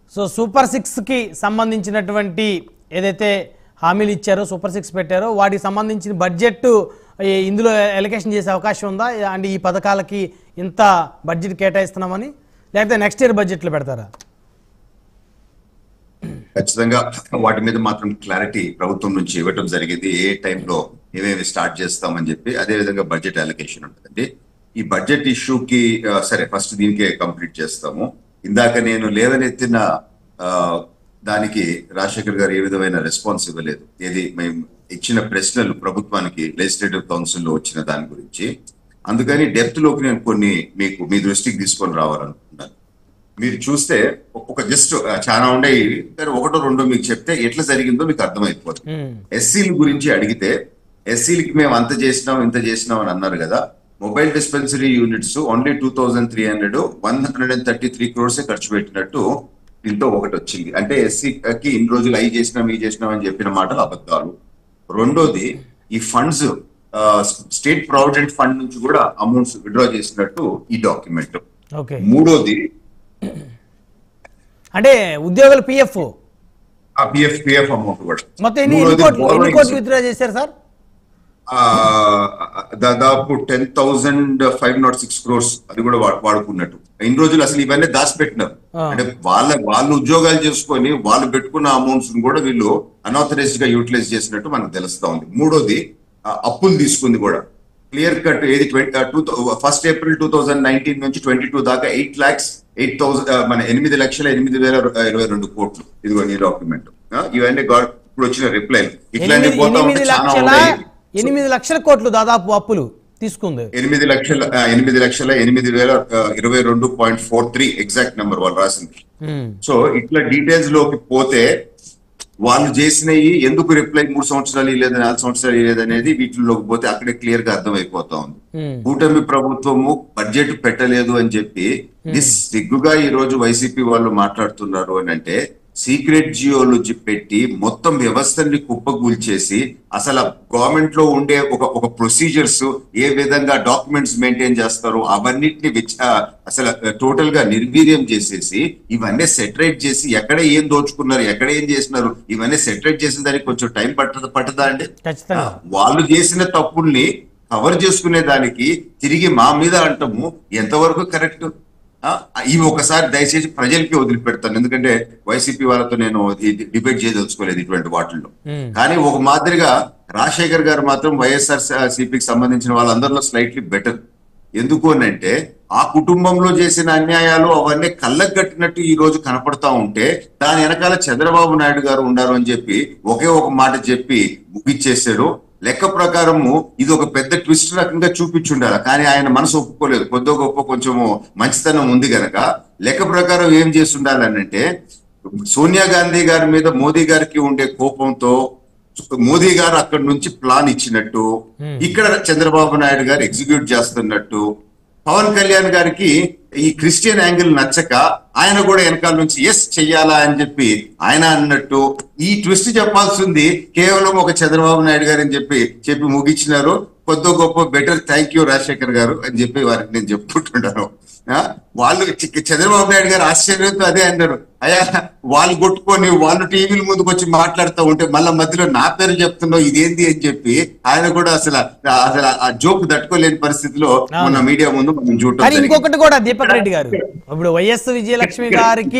So super 6 కి సంబంధించినటువంటి ఏదైతే హామీలు ఇచ్చారో సూపర్ 6 పెట్టారో వాటికి సంబంధించిన బడ్జెట్ ఇందులో ఎలకేషన్ చేసే అవకాశం ఉందా? అంటే ఈ పథకాలకి ఇంత బడ్జెట్ కేటాయిస్తున్నామని, లేకపోతే నెక్స్ట్ ఇయర్ బడ్జెట్లో పెడతారా? ఖచ్చితంగా వాటి మీద మాత్రం క్లారిటీ ప్రభుత్వం నుంచి ఇవ్వటం జరిగింది. ఏ టైంలో ఏమేమి స్టార్ట్ చేస్తామని చెప్పి, అదే విధంగా బడ్జెట్ అలొకేషన్ ఉంటుందండి. ఈ బడ్జెట్ ఇష్యూకి సరే ఫస్ట్ దీనికే కంప్లీట్ చేస్తాము. ఇందాక నేను లేవనెత్తిన దానికి రాజశేఖర్ గారు ఏ విధమైన రెస్పాన్స్ ఇవ్వలేదు. ఏది మేము ఇచ్చిన ప్రశ్నలు ప్రభుత్వానికి లెజిస్లేటివ్ కౌన్సిల్లో వచ్చిన దాని గురించి. అందుకని డెప్త్ లోకి నేను కొన్ని మీ దృష్టికి తీసుకొని రావాలనుకుంటున్నాను. మీరు చూస్తే ఒక జస్ట్ చాలా ఉండేవి, కానీ ఒకటో రెండో మీకు చెప్తే ఎట్లా జరిగిందో మీకు అర్థమైపోతుంది. ఎస్సీల గురించి అడిగితే ఎస్సీలకి మేము అంత చేసినాం ఇంత చేసినాం అని అన్నారు కదా. Mobile dispensary units only 2300 133 crores ఖర్చు పెట్టినట్టు దీంతో ఒకటి వచ్చింది. అంటే ఎస్సీకి ఇన్ని రోజులు అవి చేసినాం ఈ చేసినాం అని చెప్పిన మాటలు అబద్ధాలు. రెండోది, ఈ ఫండ్స్ స్టేట్ ప్రావిడెంట్ ఫండ్ నుంచి కూడా అమౌంట్స్ విత్డ్రా చేసినట్టు ఈ డాక్యుమెంట్. మూడోది అంటే ఉద్యోగుల పిఎఫ్ అమౌంట్ కూడా మొత్తం ఎన్ని కోట్లు విత్డ్రా చేశారు సార్? దాదాపు 10,506 crores అది కూడా వాడుకున్నట్టు. ఇన్ని రోజులు అసలు ఇవన్నీ దాచిపెట్టినారు. అంటే వాళ్ళు ఉద్యోగాలు చేసుకొని వాళ్ళు పెట్టుకున్న అమౌంట్స్ కూడా వీళ్ళు అన్ఆథరైజ్డ్ గా యూటిలైజ్ చేసినట్టు మనకు తెలుస్తా ఉంది. మూడోది, అప్పులు తీసుకుంది కూడా క్లియర్ కట్. ఏది 1 April 2019 నుంచి 22 దాకా 8,08,000 మన 8,08,022 కోట్లు. ఇదిగో ఈ డాక్యుమెంట్. ఇవన్నీ ఇప్పుడు వచ్చిన రిప్లై ఇట్లాంటి పోతా ఉంటే చాలా ఉన్నాయి. 8 లక్షల కోట్లు దాదాపు అప్పులు తీసుకుంది. 8,08,022.43 ఎగ్జాక్ట్ నెంబర్ వాళ్ళు రాసింది. సో ఇట్లా డీటెయిల్స్ లోకి పోతే వాళ్ళు చేసినవి ఎందుకు రిప్లై 3 సంవత్సరాలు లేదా 4 సంవత్సరాలు లేదనేది వీటిలోకి పోతే అక్కడే క్లియర్ గా అర్థమైపోతా ఉంది. కూటమి ప్రభుత్వము బడ్జెట్ పెట్టలేదు అని చెప్పి సిగ్గుగా ఈ రోజు వైసీపీ వాళ్ళు మాట్లాడుతున్నారు అని అంటే, సీక్రెట్ జియోలజీ పెట్టి మొత్తం వ్యవస్థని కుప్పగూల్చేసి అసలు గవర్నమెంట్ లో ఉండే ఒక ప్రొసీజర్స్ ఏ విధంగా డాక్యుమెంట్స్ మెయింటైన్ చేస్తారు అవన్నిటిని అసలు టోటల్ గా నిర్వీర్యం చేసేసి ఇవన్నీ సెటరేట్ చేసి ఎక్కడ ఏం దోచుకున్నారు ఎక్కడ ఏం చేసినారు ఇవన్నీ సెటరేట్ చేసిన దానికి కొంచెం టైం పట్టదా అండి? వాళ్ళు చేసిన తప్పుల్ని కవర్ చేసుకునే దానికి తిరిగి మా మీద అంటాము ఎంతవరకు కరెక్ట్? ఇవి ఒకసారి దయచేసి ప్రజలకి వదిలిపెడతాను. ఎందుకంటే వైసీపీ వాళ్ళతో నేను డిబేట్ చేయదలుచుకోలేదు ఇటువంటి వాటిల్లో. కానీ ఒక మాదిరిగా రాజశేఖర్ గారు మాత్రం వైఎస్ఆర్ సిపికి సంబంధించిన వాళ్ళందరిలో స్లైట్లీ బెటర్. ఎందుకు అని అంటే ఆ కుటుంబంలో చేసిన అన్యాయాలు అవన్నీ కళ్ళకు కట్టినట్టు ఈ రోజు కనపడతా ఉంటే దాని వెనకాల చంద్రబాబు నాయుడు గారు ఉన్నారు అని చెప్పి ఒకే ఒక మాట చెప్పి ముగిచ్చేసాడు. లెక్క ప్రకారము ఇది ఒక పెద్ద ట్విస్ట్ రకంగా చూపించుండాలి, కానీ ఆయన మనసు ఒప్పుకోలేదు. కొద్ది గొప్ప కొంచెము మంచితనం ఉంది గనక లెక్క ప్రకారం ఏం చేస్తుండాలి అంటే, సోనియా గాంధీ గారి మీద మోదీ గారికి ఉండే కోపంతో మోదీ గారు అక్కడి నుంచి ప్లాన్ ఇచ్చినట్టు, ఇక్కడ చంద్రబాబు నాయుడు గారు ఎగ్జిక్యూట్ చేస్తున్నట్టు, పవన్ కళ్యాణ్ గారికి ఈ క్రిస్టియన్ యాంగిల్ నచ్చక ఆయన కూడా వెనకాల నుంచి ఎస్ చెయ్యాలా అని చెప్పి ఆయన అన్నట్టు ఈ ట్విస్ట్ చెప్పాల్సింది కేవలం ఒక చంద్రబాబు నాయుడు గారు అని చెప్పి ముగించినారు. కొద్ది గొప్ప బెటర్ థ్యాంక్ యూ రాజశేఖర్ గారు అని చెప్పి వారికి నేను చెప్పుకుంటున్నాను. వాళ్ళు చంద్రబాబు నాయుడు గారు ఆశ్చర్యంతో అదే అన్నారు, అయ్యా వాళ్ళు కొట్టుకొని వాళ్ళు టీవీల ముందుకు వచ్చి మాట్లాడుతూ ఉంటే మళ్ళా మధ్యలో నా పేరు చెప్తున్నావు ఇదేంది అని చెప్పి ఆయన కూడా అసలు ఆ జోక్ తట్టుకోలేని పరిస్థితిలో మన మీడియా ముందు మనం చూడటం. ఇంకొకటి కూడా దీపక్ రెడ్డి గారు, ఇప్పుడు వైఎస్ విజయలక్ష్మి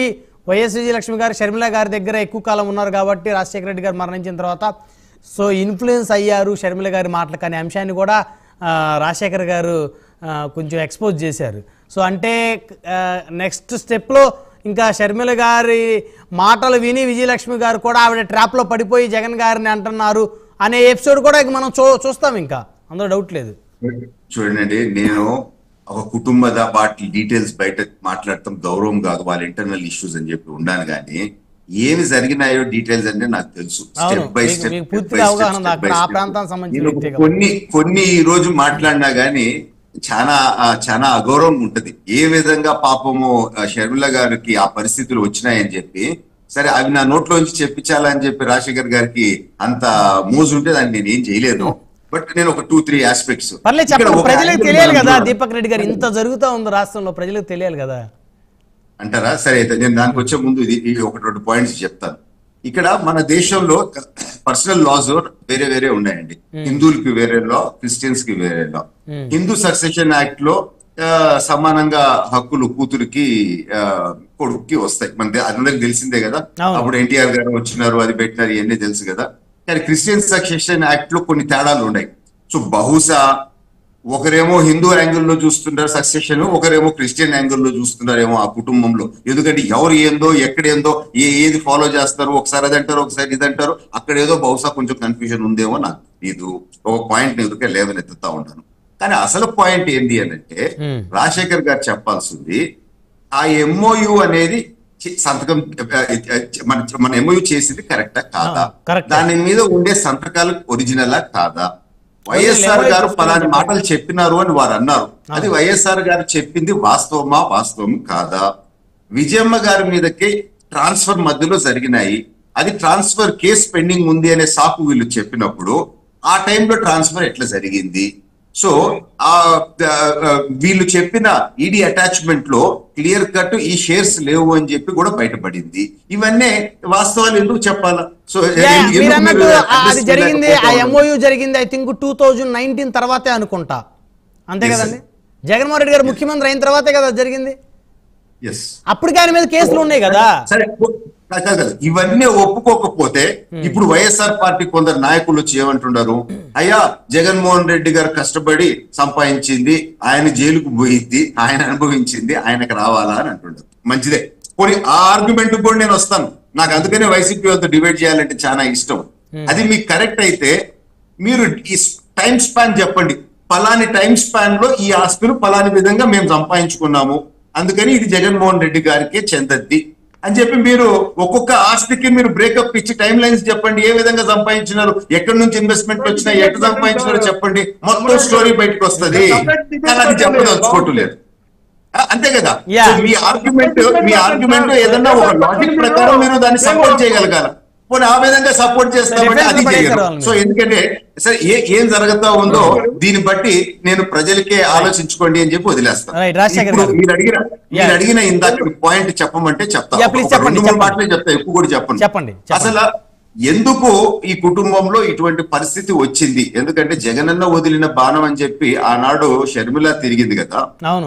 గారు షర్మిల గారి దగ్గర ఎక్కువ కాలం ఉన్నారు కాబట్టి రాజశేఖర రెడ్డి గారు మరణించిన తర్వాత సో ఇన్ఫ్లుయెన్స్ అయ్యారు షర్మిల గారి మాటలు, కానీ అంశాన్ని కూడా రాజశేఖర్ గారు కొంచెం ఎక్స్పోజ్ చేశారు. సో అంటే నెక్స్ట్ స్టెప్లో ఇంకా షర్మిల గారి మాటలు విని విజయలక్ష్మి గారు కూడా ఆవిడ ట్రాప్లో పడిపోయి జగన్ గారిని అంటున్నారు అనే ఎపిసోడ్ కూడా మనం చూస్తాం, ఇంకా అందులో డౌట్ లేదు. చూడండి, నేను ఒక కుటుంబ వాటి డీటెయిల్స్ బయట మాట్లాడటం గౌరవం కాదు, వాళ్ళ ఇంటర్నల్ ఇష్యూస్ అని చెప్పి ఉన్నాను. కానీ ఏమి జరిగినాయో డీటెయిల్స్ అంటే నాకు తెలుసు. స్టెప్ బై స్టెప్ కొన్ని ఈ రోజు మాట్లాడినా గానీ చాలా అగౌరవం ఉంటది. ఏ విధంగా పాపము షర్మిల గారికి ఆ పరిస్థితులు వచ్చినాయని చెప్పి, సరే అవి నా నోట్లోంచి చెప్పించాలని చెప్పి రాజశేఖర్ గారికి అంత మోజు ఉంటే దాన్ని నేను ఏం చేయలేను. బట్ నేను ఒక 2-3 ఆస్పెక్ట్స్ ప్రజలకు తెలియాలి కదా. దీపక్ రెడ్డి గారు ఇంత జరుగుతా ఉంది రాష్ట్రంలో, ప్రజలకు తెలియాలి కదా. అంటారా? సరే అయితే నేను దానికి వచ్చే ముందు ఇది ఒకటి రెండు పాయింట్స్ చెప్తాను. ఇక్కడ మన దేశంలో పర్సనల్ లాస్ వేరే వేరే ఉన్నాయండి. హిందువులకి వేరే లా, క్రిస్టియన్స్ కి వేరే లా. హిందూ సక్సెషన్ యాక్ట్ లో సమానంగా హక్కులు కూతురికి కొడుకుకి వస్తాయి. మనకి అందరికి తెలిసిందే కదా. అప్పుడు ఎన్టీఆర్ గారు వచ్చినారు, అది పెట్టినారు, ఇవన్నీ తెలుసు కదా. కానీ క్రిస్టియన్ సక్సెషన్ యాక్ట్ లో కొన్ని తేడాలు ఉన్నాయి. సో బహుశా ఒకరేమో హిందూ యాంగిల్లో చూస్తుంటారు సక్సెషన్, ఒకరేమో క్రిస్టియన్ యాంగిల్లో చూస్తున్నారేమో ఆ కుటుంబంలో. ఎందుకంటే ఎవరు ఏందో ఎక్కడేందో ఏది ఫాలో చేస్తారు, ఒకసారి అది అంటారు, ఒకసారి ఇది అంటారు. అక్కడ ఏదో బహుశా కొంచెం కన్ఫ్యూజన్ ఉందేమో నాకు ఇది ఒక పాయింట్ ఎదురుగా లేవనెత్తుతా ఉంటాను. కానీ అసలు పాయింట్ ఏంటి అని అంటే రాజశేఖర్ గారు చెప్పాల్సింది ఆ ఎంఓయు అనేది సంతకం మన ఎంఓయు చేసింది కరెక్టా కాదా, దాని మీద ఉండే సంతకాలు ఒరిజినలా కాదా, వైఎస్ఆర్ గారు పలాని మాటలు చెప్పినారు అని వారు అన్నారు, అది వైఎస్ఆర్ గారు చెప్పింది వాస్తవం కాదా, విజయమ్మ గారి మీదకి ట్రాన్స్ఫర్ మధ్యలో జరిగినాయి, అది ట్రాన్స్ఫర్ కేసు పెండింగ్ ఉంది అనే సాకు వీళ్ళు చెప్పినప్పుడు ఆ టైంలో ట్రాన్స్ఫర్ ఎట్లా జరిగింది. సో ఆ వీళ్ళు చెప్పిన ఈడీ అటాచ్మెంట్ లో క్లియర్ కట్ ఈ షేర్స్ లేవు అని చెప్పి కూడా బయటపడింది. ఇవన్నీ వాస్తవాలు ఎందుకు చెప్పాలా? సో అది జరిగింది, ఆ ఎంఓయూ జరిగింది ఐ థింక్ 2019 తర్వాతే అనుకుంటా, అంతే కదండి? జగన్మోహన్ రెడ్డి గారు ముఖ్యమంత్రి అయిన తర్వాతే కదా జరిగింది. అప్పటికి ఆయన మీద కేసులు ఉన్నాయి కదా. సరే ఇవన్నీ ఒప్పుకోకపోతే ఇప్పుడు వైఎస్ఆర్ పార్టీ కొందరు నాయకులు వచ్చి ఏమంటున్నారు, అయ్యా జగన్మోహన్ రెడ్డి గారు కష్టపడి సంపాదించింది ఆయన జైలుకు పోయింది, ఆయన అనుభవించింది ఆయనకు రావాలా అని అంటున్నారు. మంచిదే, పోనీ ఆ ఆర్గ్యుమెంట్ కూడా నేను వస్తాను. నాకు అందుకనే వైసీపీ వాళ్ళతో డిబేట్ చేయాలంటే చాలా ఇష్టం. అది మీకు కరెక్ట్ అయితే మీరు ఈ టైం స్పాన్ చెప్పండి, పలాని టైం స్పాన్ లో ఈ ఆస్తులు పలాని విధంగా మేము సంపాదించుకున్నాము, అందుకని ఇది జగన్మోహన్ రెడ్డి గారికే చెందద్ది అని చెప్పి మీరు ఒక్కొక్క ఆస్తికి మీరు బ్రేకప్ ఇచ్చి టైం లైన్స్ చెప్పండి. ఏ విధంగా సంపాదించినారు, ఎక్కడి నుంచి ఇన్వెస్ట్మెంట్ వచ్చినా, ఎక్కడ సంపాదించినారో చెప్పండి. మొత్తం స్టోరీ బయటకు వస్తుంది. అది చెప్పదలుచుకోవట్లేదు, అంతే కదా. మీ ఆర్గ్యుమెంట్ ఏదన్నా ఒక లాజిక్ ప్రకారం మీరు దాన్ని సపోర్ట్ చేయగలగాల. పోనీ ఆ విధంగా సపోర్ట్ చేస్తామంటే అది చేయరు. సో ఎందుకంటే సరే ఏం జరుగుతా ఉందో దీన్ని బట్టి నేను ప్రజలకే ఆలోచించుకోండి అని చెప్పి వదిలేస్తాను. మీరు అడిగిన ఇందాక పాయింట్ చెప్పమంటే చెప్తాను, 2-3 మాటలే చెప్తా, ఎక్కువ కూడా చెప్పండి. అసలు ఎందుకు ఈ కుటుంబంలో ఇటువంటి పరిస్థితి వచ్చింది? ఎందుకంటే జగనన్న వదిలిన బాణం అని చెప్పి ఆనాడు షర్మిల తిరిగింది కదా.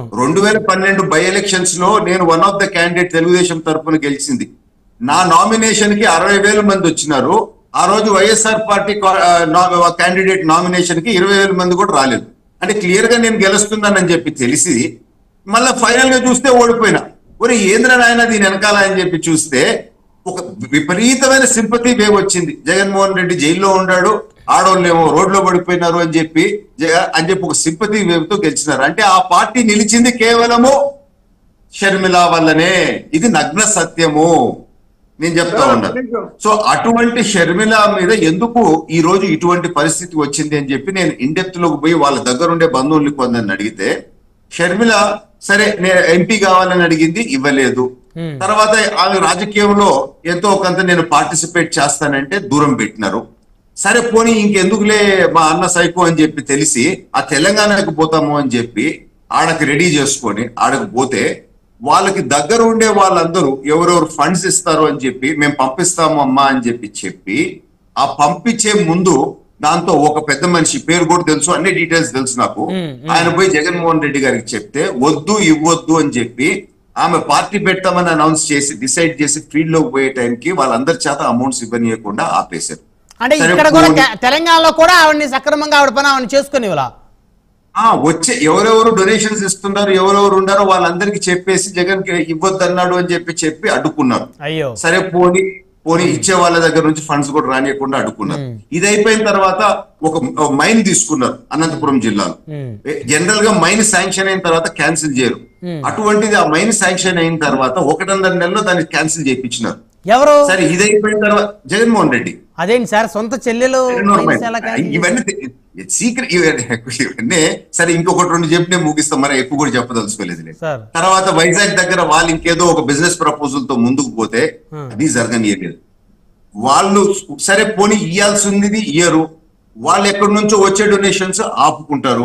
2012 బై ఎలక్షన్స్ లో నేను one of the candidate Telugu Desam తరఫున గెలిచింది. నా నామినేషన్ కి 60,000 మంది వచ్చినారు. ఆ రోజు వైఎస్ఆర్ పార్టీ క్యాండిడేట్ నామినేషన్ కి 20,000 మంది కూడా రాలేదు. అంటే క్లియర్ గా నేను గెలుస్తున్నానని చెప్పి తెలిసి మళ్ళీ ఫైనల్ గా చూస్తే ఓడిపోయినా. ఒరే ఏంద్ర నాయన దీని వెనకాల అని చెప్పి చూస్తే ఒక విపరీతమైన సింపతి వేవ్ వచ్చింది. జగన్మోహన్ రెడ్డి జైల్లో ఉన్నాడు, ఆడోళ్ళేమో రోడ్లో పడిపోయినారు అని చెప్పి ఒక సింపతి వేవ్ తో గెలిచినారు. అంటే ఆ పార్టీ నిలిచింది కేవలము షర్మిల వల్లనే, ఇది నగ్న సత్యము నేను చెప్తా ఉన్నాను. సో అటువంటి షర్మిల మీద ఎందుకు ఈ రోజు ఇటువంటి పరిస్థితి వచ్చింది అని చెప్పి నేను ఇండెప్త్ లోకి పోయి వాళ్ళ దగ్గర ఉండే బంధువుల్ని కొందని అడిగితే, షర్మిల సరే నేను ఎంపీ కావాలని అడిగింది, ఇవ్వలేదు. తర్వాత ఆమె రాజకీయంలో ఎంతో కొంత నేను పార్టిసిపేట్ చేస్తానంటే దూరం పెట్టినారు. సరే పోనీ ఇంకెందుకులే మా అన్న సైకో అని చెప్పి తెలిసి ఆ తెలంగాణకు పోతాము అని చెప్పి ఆడకి రెడీ చేసుకొని ఆడకు పోతే వాళ్ళకి దగ్గర ఉండే వాళ్ళందరూ ఎవరెవరు ఫండ్స్ ఇస్తారు అని చెప్పి మేము పంపిస్తాము అమ్మా అని చెప్పి ఆ పంపించే ముందు దాంతో ఒక పెద్ద మనిషి పేరు కూడా తెలుసు, అన్ని డీటెయిల్స్ తెలుసు నాకు, ఆయన పోయి జగన్మోహన్ రెడ్డి గారికి చెప్తే వద్దు ఇవ్వద్దు అని చెప్పి ఆమె పార్టీ పెడతామని అనౌన్స్ చేసి డిసైడ్ చేసి ఫీల్డ్ లోకి పోయే టైంకి వాళ్ళందరి చేత అమౌంట్స్ ఇవ్వనీయకుండా ఆపేశారు. అంటే ఇక్కడ కూడా తెలంగాణలో కూడా ఆవిడని సక్రమంగా ఆవిడ పని ఆవిడ చేసుకుని వచ్చే ఎవరెవరు డొనేషన్స్ ఇస్తున్నారు, ఎవరెవరు ఉన్నారో వాళ్ళందరికీ చెప్పేసి జగన్ ఇవ్వద్దు అన్నాడు అని చెప్పి అడ్డుకున్నారు. సరే పోనీ ఇచ్చే వాళ్ళ దగ్గర నుంచి ఫండ్స్ కూడా రానియకుండా అడ్డుకున్నారు. ఇది అయిపోయిన తర్వాత ఒక మైన్ తీసుకున్నారు అనంతపురం జిల్లాలో. జనరల్ గా మైన్ శాంక్షన్ అయిన తర్వాత క్యాన్సిల్ చేయరు, అటువంటిది ఆ మైన్ శాంక్షన్ అయిన తర్వాత 1.5 నెలల్లో దాన్ని క్యాన్సిల్ చేయించినారు. ఎవరు? సరే ఇది అయిపోయిన తర్వాత జగన్మోహన్ రెడ్డి. అదేంటి సార్ సొంత చెల్లెలు ఇవన్నీ సీక్రెట్ ఇవన్నీ. సరే ఇంకొకటి 2 చెప్పి నేను ముగిస్తాం, మరి ఎక్కువ కూడా చెప్పదలుచుకోలేదు. తర్వాత వైజాగ్ దగ్గర వాళ్ళు ఇంకేదో ఒక బిజినెస్ ప్రపోజల్ తో ముందుకు పోతే అది జరగనియలేదు. వాళ్ళు సరే పోనీ ఇయ్యాల్సింది ఇయ్యరు, వాళ్ళు ఎక్కడి నుంచో వచ్చే డొనేషన్స్ ఆపుకుంటారు.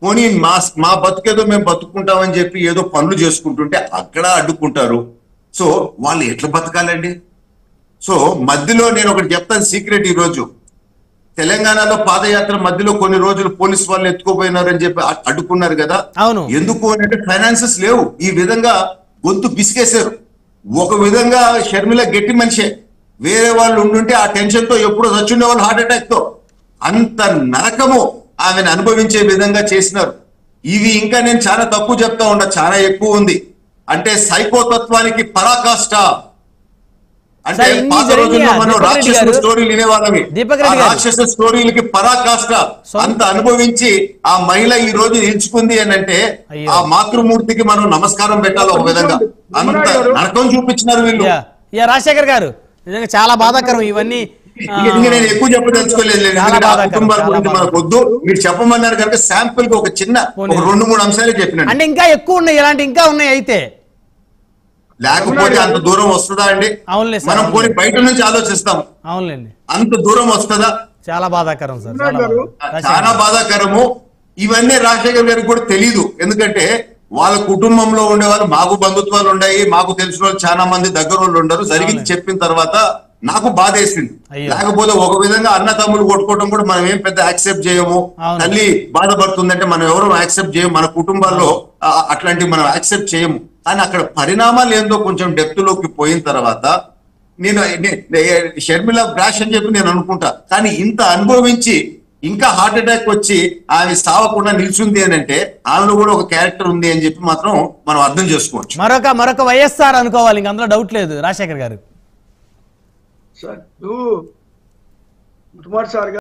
పోనీ మా బతుకేదో మేము బతుకుంటామని చెప్పి ఏదో పనులు చేసుకుంటుంటే అక్కడ అడ్డుకుంటారు. సో వాళ్ళు ఎట్లా బతకాలండి? సో మధ్యలో నేను ఒకటి చెప్తాను సీక్రెట్. ఈ రోజు తెలంగాణలో పాదయాత్ర మధ్యలో కొన్ని రోజులు పోలీసు వాళ్ళు ఎత్తుకోపోయినారని చెప్పి అడ్డుకున్నారు కదా. అవును. ఎందుకు అంటే ఫైనాన్సెస్ లేవు. ఈ విధంగా గొంతు పిసికేశారు. ఒక విధంగా షర్మిల గట్టి మనిషే, వేరే వాళ్ళు ఉండుంటే ఆ టెన్షన్ తో ఎప్పుడో చచ్చుండే వాళ్ళు హార్ట్ అటాక్ తో. అంత నరకము ఆమెను అనుభవించే విధంగా చేసినారు. ఇవి ఇంకా నేను చాలా తక్కువ చెప్తా ఉన్నా, చాలా ఎక్కువ ఉంది. అంటే సైకోతత్వానికి పరాకాష్ట. అంటే పాత రోజుల్లో మనం రాక్షసుల స్టోరీలు వినేవాళ్ళమి, రాక్షస స్టోరీలకి పరాకాష్ట. అంత అనుభవించి ఆ మహిళ ఈ రోజు నిలుచుకుంది అని అంటే ఆ మాతృమూర్తికి మనం నమస్కారం పెట్టాలి. ఒక విధంగా అంత నరకం చూపించినారు వీళ్ళు. రాజశేఖర్ గారు నిజంగా చాలా బాధాకరం ఇవన్నీ. నేను ఎక్కువ చెప్పదలుచుకోలేదు, కుటుంబాల గురించి మనకు వద్దు. మీరు చెప్పమన్నారు కనుక శాంపుల్ కి ఒక చిన్న 2-3 అంశాలు చెప్పిన. అంటే ఇంకా ఎక్కువ ఉన్నాయి, ఇలాంటి ఇంకా ఉన్నాయి అయితే. లేకపోతే అంత దూరం వస్తుందా అండి? మనం పోనీ బయట నుంచి ఆలోచిస్తాం, అవునులేండి, అంత దూరం వస్తుందా? చాలా బాధాకరం సార్, చాలా బాధాకరము. ఇవన్నీ రాజశేఖర్ గారికి కూడా తెలీదు. ఎందుకంటే వాళ్ళ కుటుంబంలో ఉండేవాళ్ళు, మాకు బంధుత్వాలు ఉన్నాయి, మాకు తెలిసిన వాళ్ళు చాలా మంది దగ్గర వాళ్ళు ఉండరు. జరిగింది చెప్పిన తర్వాత నాకు బాధ వేసింది. లేకపోతే ఒక విధంగా అన్న తమ్ముడు కొట్టుకోవడం కూడా మనం ఏం పెద్ద యాక్సెప్ట్ చేయము. తల్లి బాధపడుతుందంటే మనం ఎవరు యాక్సెప్ట్ చేయము, మన కుటుంబాల్లో అట్లాంటివి మనం యాక్సెప్ట్ చేయము. కానీ అక్కడ పరిణామాలు ఏందో కొంచెం డెప్త్ లోకి పోయిన తర్వాత నేను షర్మిల బ్రాష్ అని చెప్పి నేను అనుకుంటా. కానీ ఇంత అనుభవించి ఇంకా హార్ట్ అటాక్ వచ్చి ఆమె సావకుండా నిల్చుంది అని అంటే ఆమెలో కూడా ఒక క్యారెక్టర్ ఉంది అని చెప్పి మాత్రం మనం అర్థం చేసుకోవచ్చు. మరొక వైఎస్ఆర్ అనుకోవాలి, ఇంక అందులో డౌట్ లేదు. రాజశేఖర్ గారు సార్ కుమార్ సార్